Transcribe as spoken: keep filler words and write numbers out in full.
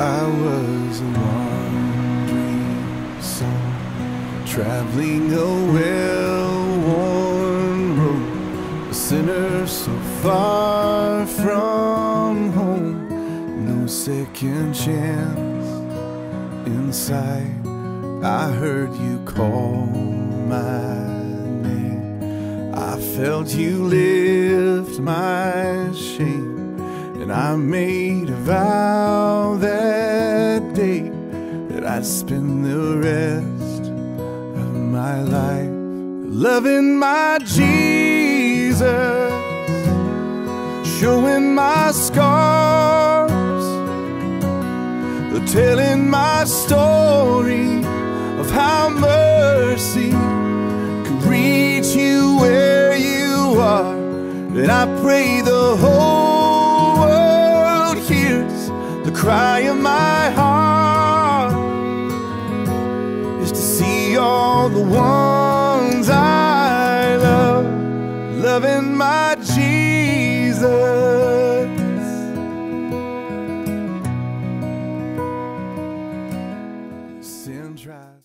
I was a wandering soul, traveling a well-worn road, a sinner so far from home. No second chance inside. I heard you call my name. I felt you lift my shame, and I made a vow that day that I'd spend the rest of my life loving my Jesus, showing my scars, telling my story of how mercy can reach you where you are. And I pray the whole world hears the cry of my heart, is to see all the ones